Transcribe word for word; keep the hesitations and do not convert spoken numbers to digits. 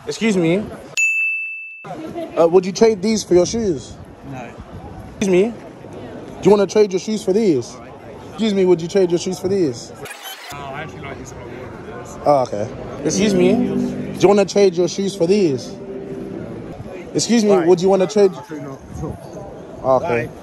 Excuse me. Uh, would you trade these for your shoes? No. Excuse me. Do you want to trade your shoes for these? Excuse me. Would you trade your shoes for these? Oh, I actually like these a lot more than this. Oh, okay. Excuse me. Do you want to trade your shoes for these? Excuse me. Would you want to trade? Absolutely not. Oh, okay. Bye.